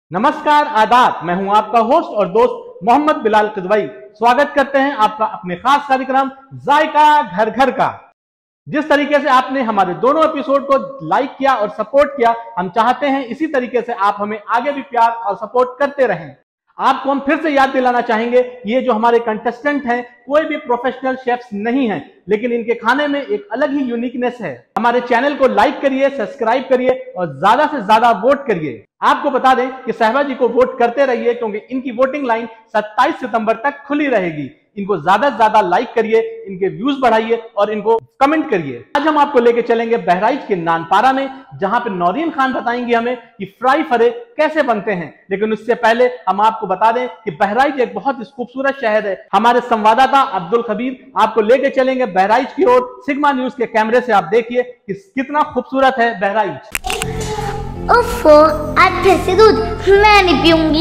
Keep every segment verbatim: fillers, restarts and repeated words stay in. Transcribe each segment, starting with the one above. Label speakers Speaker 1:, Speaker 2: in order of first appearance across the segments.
Speaker 1: नमस्कार, आदाब। मैं हूं आपका होस्ट और दोस्त मोहम्मद बिलाल किदवई। स्वागत करते हैं आपका अपने खास कार्यक्रम जायका घर घर का। जिस तरीके से आपने हमारे दोनों एपिसोड को लाइक किया और सपोर्ट किया, हम चाहते हैं इसी तरीके से आप हमें आगे भी प्यार और सपोर्ट करते रहें। आपको हम फिर से याद दिलाना चाहेंगे, ये जो हमारे कंटेस्टेंट हैं कोई भी प्रोफेशनल शेफ्स नहीं हैं, लेकिन इनके खाने में एक अलग ही यूनिकनेस है। हमारे चैनल को लाइक करिए, सब्सक्राइब करिए और ज्यादा से ज्यादा वोट करिए। आपको बता दें कि सहबा जी को वोट करते रहिए, क्योंकि इनकी वोटिंग लाइन सत्ताईस सितंबर तक खुली रहेगी। इनको ज्यादा से ज्यादा लाइक करिए, इनके व्यूज बढ़ाइए और इनको कमेंट करिए। आज हम आपको लेके चलेंगे बहराइच के नानपारा में, जहां पे नौरीन खान बताएंगी हमें कि फ्राई फरे कैसे बनते हैं। लेकिन उससे पहले हम आपको बता दें कि बहराइच एक बहुत खूबसूरत शहर है। हमारे संवाददाता अब्दुल खबीर आपको लेके चलेंगे बहराइच की ओर। सिग्मा न्यूज के कैमरे से आप देखिए कि कितना खूबसूरत है बहराइच।
Speaker 2: ओफो, आज फिर से दूध मैं नहीं पीऊंगी।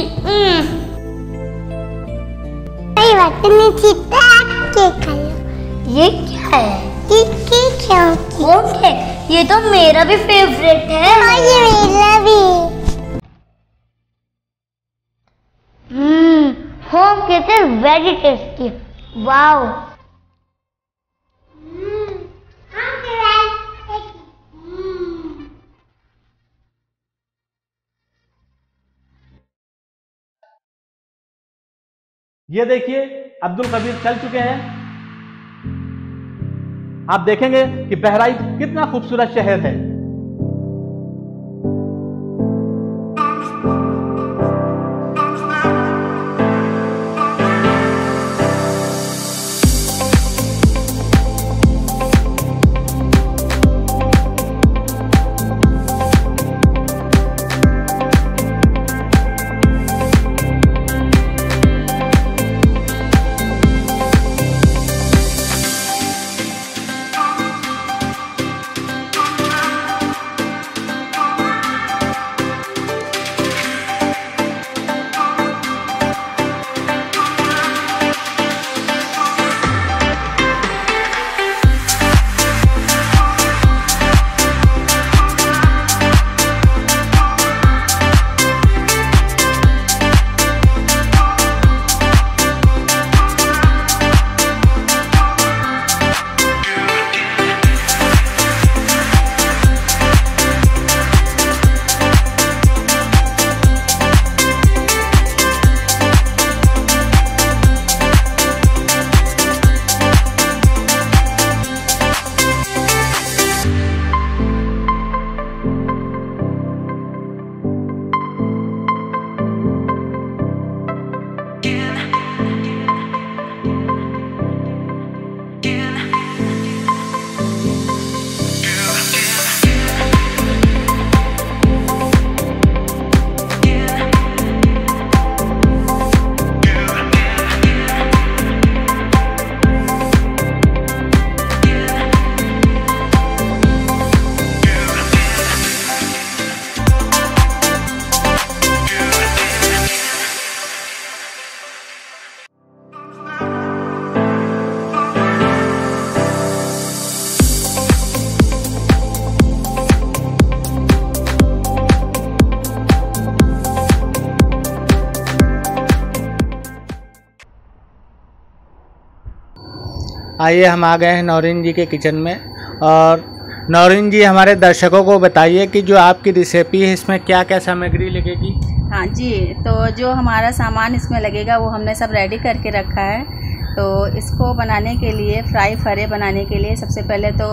Speaker 2: नहीं बात नहीं, चीता के खा लो। ये क्या है? किसकी क्यों? ओके, ये तो मेरा भी फेवरेट है। हाँ, ये मेरा भी। Hmm, home cake is very tasty. Wow.
Speaker 1: ये देखिए, अब्दुल कबीर चल चुके हैं। आप देखेंगे कि बहराइच कितना खूबसूरत शहर है।
Speaker 3: आइए, हम आ गए हैं नौरीन जी के किचन में। और नौरीन जी, हमारे दर्शकों को बताइए कि जो आपकी रेसिपी है इसमें क्या क्या सामग्री लगेगी।
Speaker 4: हाँ जी, तो जो हमारा सामान इसमें लगेगा वो हमने सब रेडी करके रखा है। तो इसको बनाने के लिए, फ्राई फरे बनाने के लिए सबसे पहले तो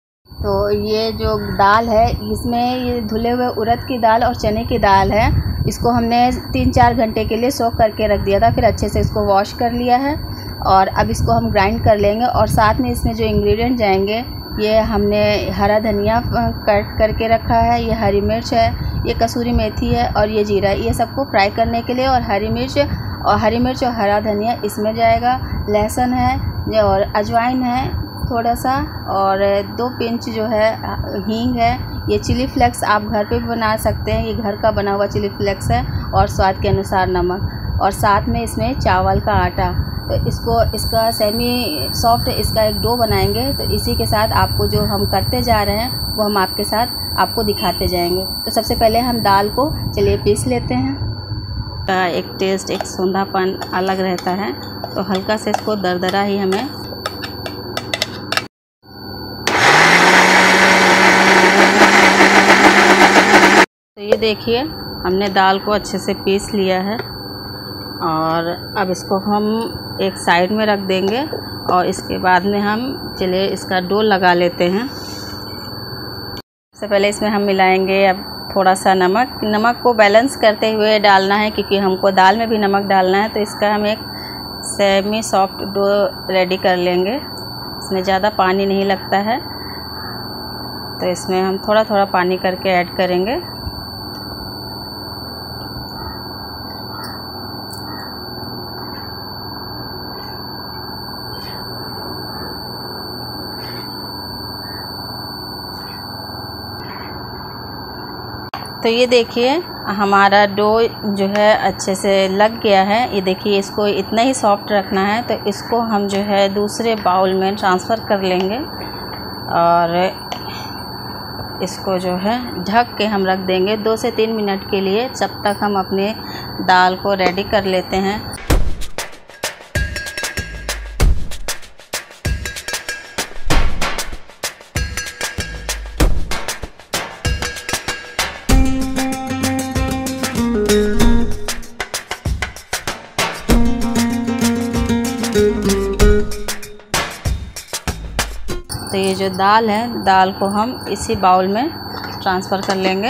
Speaker 4: तो ये जो दाल है, इसमें ये धुले हुए उड़द की दाल और चने की दाल है। इसको हमने तीन चार घंटे के लिए सोक करके रख दिया था, फिर अच्छे से इसको वॉश कर लिया है और अब इसको हम ग्राइंड कर लेंगे। और साथ में इसमें जो इंग्रेडिएंट जाएंगे, ये हमने हरा धनिया कट करके रखा है, ये हरी मिर्च है, ये कसूरी मेथी है और ये जीरा है। ये सबको फ्राई करने के लिए, और हरी मिर्च और हरी मिर्च और हरा धनिया इसमें जाएगा। लहसुन है और अजवाइन है थोड़ा सा, और दो पिंच जो है हींग है। ये चिली फ्लेक्स आप घर पे भी बना सकते हैं, ये घर का बना हुआ चिली फ्लेक्स है, और स्वाद के अनुसार नमक, और साथ में इसमें चावल का आटा। तो इसको इसका सेमी सॉफ्ट इसका एक डो बनाएंगे। तो इसी के साथ आपको जो हम करते जा रहे हैं वो हम आपके साथ आपको दिखाते जाएंगे। तो सबसे पहले हम दाल को चलिए पीस लेते हैं। का एक टेस्ट, एक सूंधापन अलग रहता है। तो हल्का से इसको दरदरा ही हमें तो ये देखिए हमने दाल को अच्छे से पीस लिया है और अब इसको हम एक साइड में रख देंगे और इसके बाद में हम चलिए इसका डो लगा लेते हैं। सबसे पहले इसमें हम मिलाएंगे अब थोड़ा सा नमक। नमक को बैलेंस करते हुए डालना है क्योंकि हमको दाल में भी नमक डालना है। तो इसका हम एक सेमी सॉफ्ट डो रेडी कर लेंगे। इसमें ज़्यादा पानी नहीं लगता है, तो इसमें हम थोड़ा थोड़ा पानी करके ऐड करेंगे। तो ये देखिए हमारा डो जो है अच्छे से लग गया है। ये देखिए इसको इतना ही सॉफ्ट रखना है। तो इसको हम जो है दूसरे बाउल में ट्रांसफ़र कर लेंगे और इसको जो है ढक के हम रख देंगे दो से तीन मिनट के लिए, जब तक हम अपने दाल को रेडी कर लेते हैं। तो ये जो दाल है, दाल को हम इसी बाउल में ट्रांसफ़र कर लेंगे।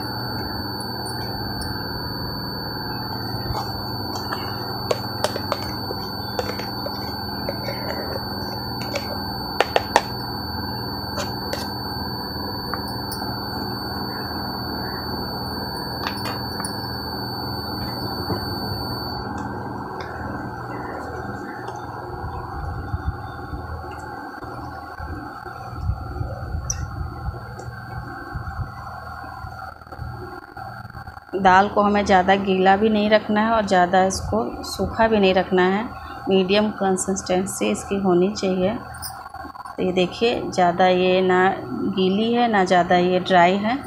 Speaker 4: दाल को हमें ज़्यादा गीला भी नहीं रखना है और ज़्यादा इसको सूखा भी नहीं रखना है। मीडियम कंसिस्टेंसी इसकी होनी चाहिए। तो ये देखिए ज़्यादा ये ना गीली है ना ज़्यादा ये ड्राई है।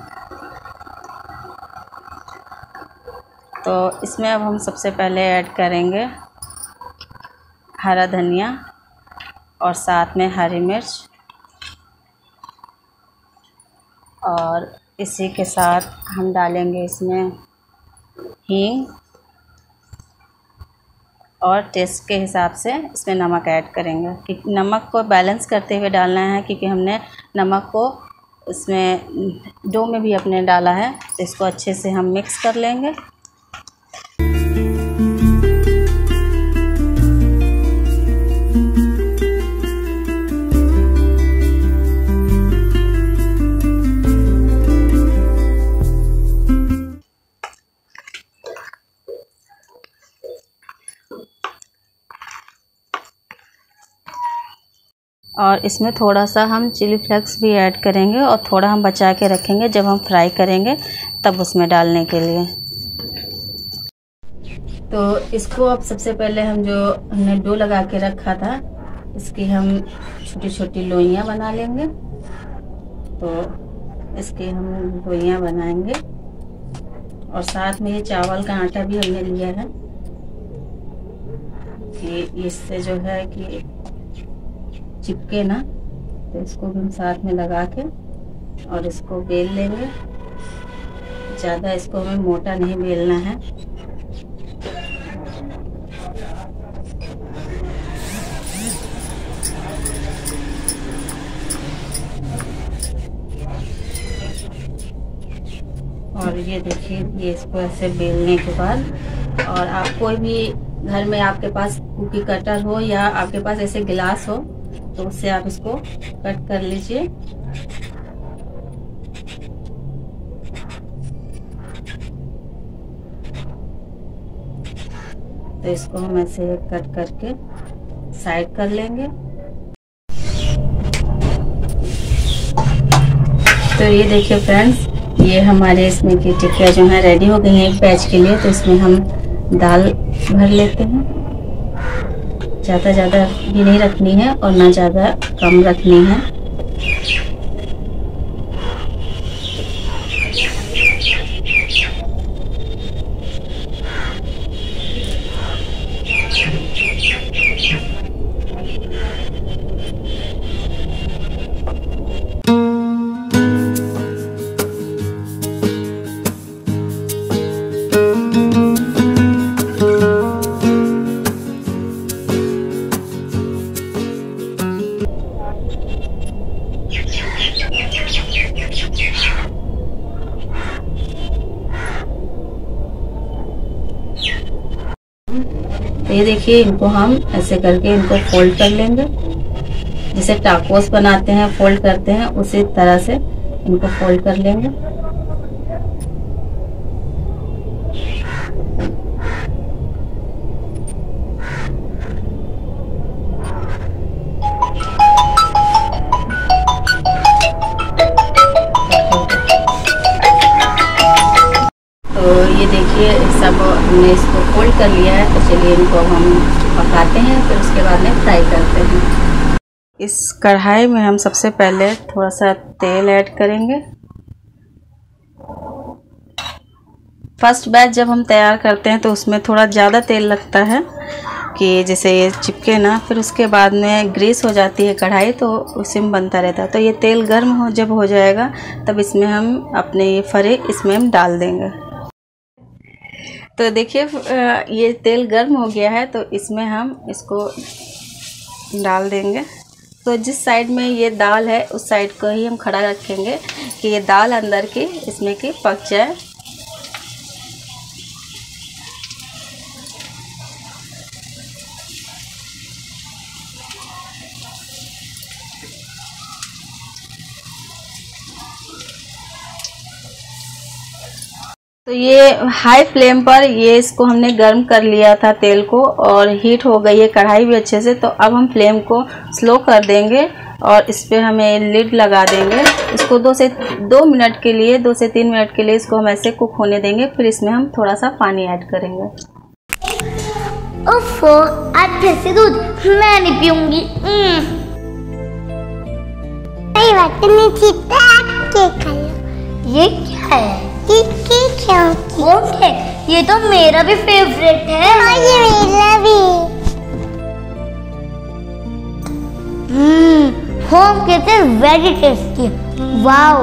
Speaker 4: तो इसमें अब हम सबसे पहले ऐड करेंगे हरा धनिया और साथ में हरी मिर्च, और इसी के साथ हम डालेंगे इसमें हींग और टेस्ट के हिसाब से इसमें नमक ऐड करेंगे। कि नमक को बैलेंस करते हुए डालना है क्योंकि हमने नमक को इसमें डो में भी अपने डाला है। तो इसको अच्छे से हम मिक्स कर लेंगे। और इसमें थोड़ा सा हम चिली फ्लेक्स भी ऐड करेंगे और थोड़ा हम बचा के रखेंगे जब हम फ्राई करेंगे तब उसमें डालने के लिए। तो इसको अब सबसे पहले हम जो हमने डो लगा के रखा था इसकी हम छोटी छोटी लोइयाँ बना लेंगे। तो इसकी हम लोइयाँ बनाएंगे और साथ में ये चावल का आटा भी हमने लिया है कि इससे जो है कि चिपके ना। तो इसको भी हम साथ में लगा के और इसको बेल लेंगे। ज़्यादा इसको हमें मोटा नहीं बेलना है। और ये देखिए ये इसको ऐसे बेलने के बाद, और आप कोई भी घर में आपके पास कुकी कटर हो या आपके पास ऐसे गिलास हो तो उससे आप इसको कट कर लीजिए। तो इसको हम ऐसे कट करके साइड कर लेंगे। तो ये देखिए फ्रेंड्स, ये हमारे इसमें की टिक्कियाँ जो है रेडी हो गई हैं एक बैच के लिए। तो इसमें हम दाल भर लेते हैं। ज़्यादा ज़्यादा भी नहीं रखनी है और ना ज़्यादा कम रखनी है। ये देखिए, इनको हम ऐसे करके इनको फोल्ड कर लेंगे, जैसे टाकोस बनाते हैं फोल्ड करते हैं उसी तरह से इनको फोल्ड कर लेंगे। तो ये देखिए सब हमने इसको फोल्ड कर लिया है। तो चलिए इनको हम पकाते हैं, फिर उसके बाद में फ्राई करते हैं। इस कढ़ाई में हम सबसे पहले थोड़ा सा तेल ऐड करेंगे। फर्स्ट बैच जब हम तैयार करते हैं तो उसमें थोड़ा ज़्यादा तेल लगता है कि जैसे ये चिपके ना, फिर उसके बाद में ग्रीस हो जाती है कढ़ाई, तो उसी में बनता रहता है। तो ये तेल गर्म हो जब हो जाएगा तब इसमें हम अपने ये फरे इसमें हम डाल देंगे। तो देखिए ये तेल गर्म हो गया है, तो इसमें हम इसको डाल देंगे। तो जिस साइड में ये दाल है उस साइड को ही हम खड़ा रखेंगे कि ये दाल अंदर की इसमें की पक जाए। तो ये हाई फ्लेम पर ये इसको हमने गर्म कर लिया था तेल को, और हीट हो गई है कढ़ाई भी अच्छे से। तो अब हम फ्लेम को स्लो कर देंगे और इस पर हमें लिड लगा देंगे। इसको दो से दो मिनट के लिए दो से तीन मिनट के लिए इसको हम ऐसे कुक होने देंगे। फिर इसमें हम थोड़ा सा पानी ऐड करेंगे।
Speaker 2: ओफो, आज फिर से दूध मैं नहीं पीऊंगी। कोई बात नहीं, सीता केक खा लो। ये क्या है? केक क्या? कौन केक? ये तो मेरा भी फेवरेट है। हाँ, ये मेरा भी। Hmm, home cake is very tasty. Wow.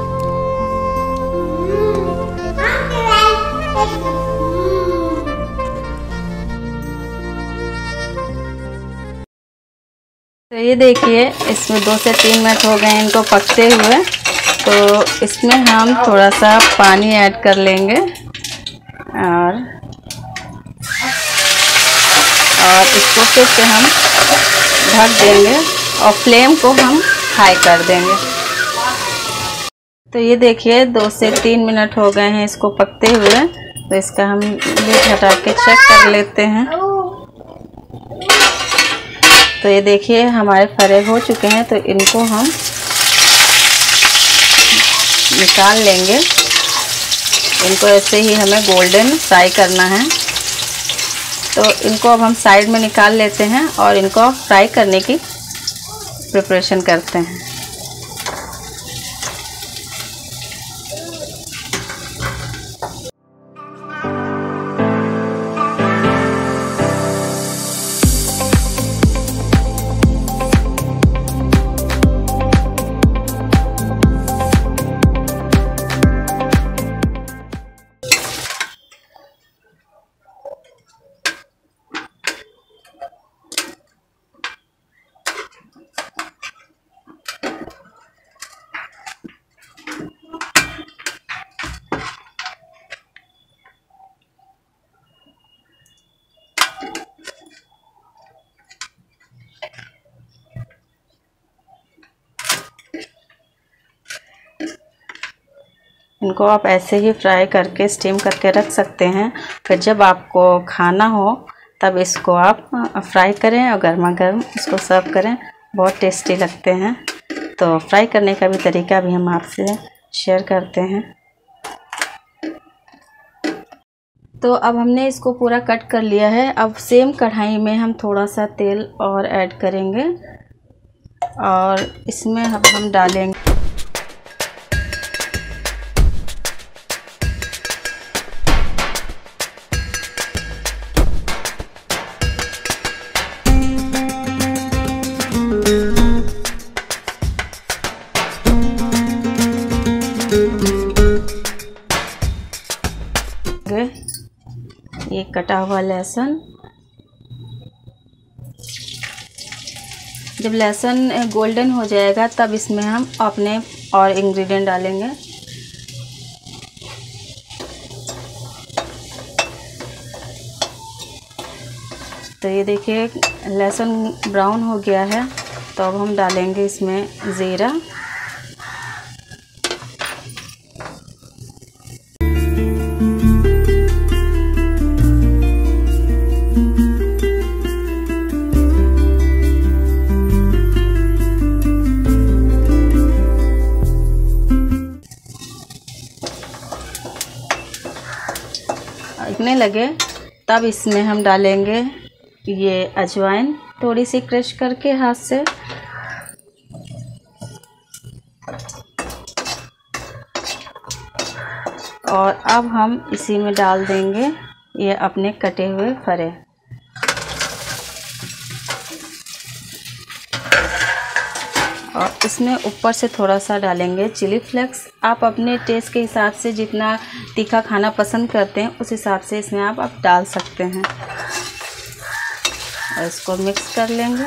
Speaker 4: तो ये देखिए इसमें दो से तीन मिनट हो गए इनको पकते हुए। तो इसमें हम थोड़ा सा पानी ऐड कर लेंगे और और इसको फिर से हम ढक देंगे और फ्लेम को हम हाई कर देंगे। तो ये देखिए दो से तीन मिनट हो गए हैं इसको पकते हुए। तो इसका हम लिड हटा के चेक कर लेते हैं। तो ये देखिए हमारे फरे हो चुके हैं, तो इनको हम निकाल लेंगे। इनको ऐसे ही हमें गोल्डन फ्राई करना है। तो इनको अब हम साइड में निकाल लेते हैं और इनको फ्राई करने की प्रिपरेशन करते हैं। इनको आप ऐसे ही फ्राई करके स्टीम करके रख सकते हैं। फिर जब आपको खाना हो तब इसको आप फ्राई करें और गर्मा गर्म इसको सर्व करें, बहुत टेस्टी लगते हैं। तो फ्राई करने का भी तरीका भी हम आपसे शेयर करते हैं। तो अब हमने इसको पूरा कट कर लिया है। अब सेम कढ़ाई में हम थोड़ा सा तेल और ऐड करेंगे और इसमें अब हम डालेंगे ये कटा हुआ लहसुन। जब लहसुन गोल्डन हो जाएगा तब इसमें हम अपने और इंग्रेडिएंट डालेंगे। तो ये देखिए लहसुन ब्राउन हो गया है, तो अब हम डालेंगे इसमें ज़ीरा। इतने लगे तब इसमें हम डालेंगे ये अजवाइन, थोड़ी सी क्रश करके हाथ से। और अब हम इसी में डाल देंगे ये अपने कटे हुए फरे। और इसमें ऊपर से थोड़ा सा डालेंगे चिली फ्लेक्स। आप अपने टेस्ट के हिसाब से जितना तीखा खाना पसंद करते हैं उस हिसाब से इसमें आप आप डाल सकते हैं। और इसको मिक्स कर लेंगे।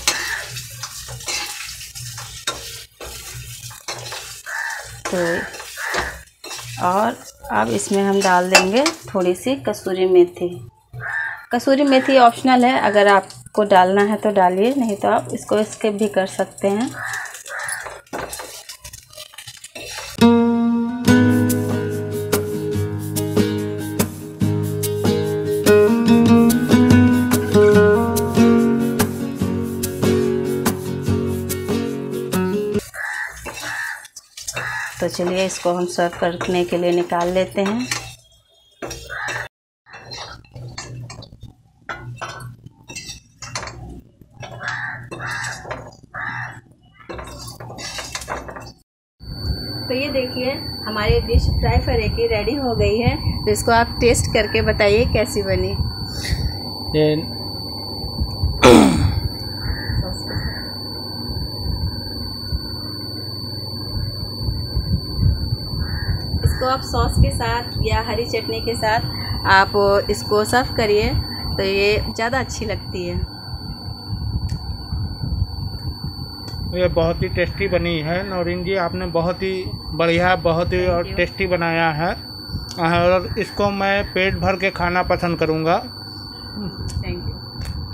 Speaker 4: तो और अब इसमें हम डाल देंगे थोड़ी सी कसूरी मेथी। कसूरी मेथी ऑप्शनल है, अगर आपको डालना है तो डालिए, नहीं तो आप इसको स्किप भी कर सकते हैं। तो चलिए इसको हम सर्व करने के लिए निकाल लेते हैं। तो ये देखिए हमारी डिश फ्राई फरे की रेडी हो गई है। तो इसको आप टेस्ट करके बताइए कैसी बनी।
Speaker 3: ये
Speaker 4: इसको आप सॉस के साथ या हरी चटनी के साथ आप इसको सर्व करिए तो ये ज़्यादा अच्छी लगती है।
Speaker 3: ये बहुत ही टेस्टी बनी है नौरीन जी, आपने बहुत ही बढ़िया, बहुत ही और टेस्टी बनाया है। और इसको मैं पेट भर के खाना पसंद करूँगा।
Speaker 4: Thank you.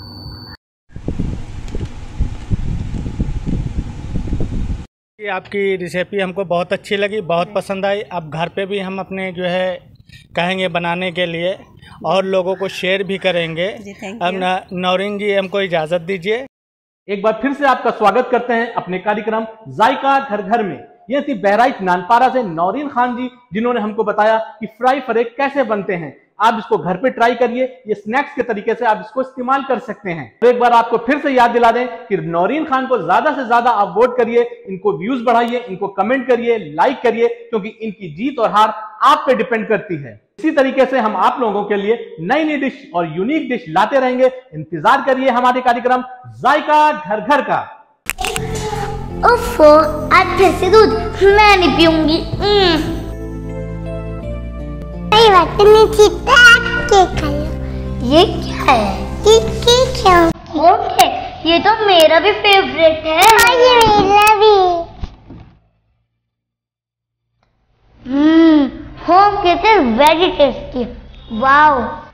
Speaker 3: आपकी रेसिपी हमको बहुत अच्छी लगी, बहुत पसंद आई। अब घर पे भी हम अपने जो है कहेंगे बनाने के लिए और लोगों को शेयर भी करेंगे। अब नौरीन जी हमको इजाज़त दीजिए।
Speaker 1: एक बार फिर से आपका स्वागत करते हैं अपने कार्यक्रम जायका घर घर में। ये थी बहराइच नानपारा से नौरीन खान जी, जिन्होंने हमको बताया कि फ्राई फरे कैसे बनते हैं। आप इसको घर पे ट्राई करिए, ये स्नैक्स के तरीके से आप इसको इस्तेमाल कर सकते हैं। तो एक बार आपको फिर से याद दिला दें कि नौरीन खान को ज्यादा से ज्यादा आप वोट करिए, इनको व्यूज बढ़ाइए, इनको कमेंट करिए, लाइक करिए, क्योंकि इनकी जीत और हार आप पे डिपेंड करती है। इसी तरीके से हम आप लोगों के लिए नई नई डिश और यूनिक डिश लाते रहेंगे। इंतजार करिए हमारे कार्यक्रम जायका घर घर का।
Speaker 2: ओफो, आज फिर से दूध मैं नहीं पीऊंगी। कोई बात नहीं, सीता के खा लो। ये क्या है? ये क्या? ओके, ये तो मेरा भी फेवरेट है। हाँ, ये मेरा भी। Hmm, home cake is very tasty. Wow.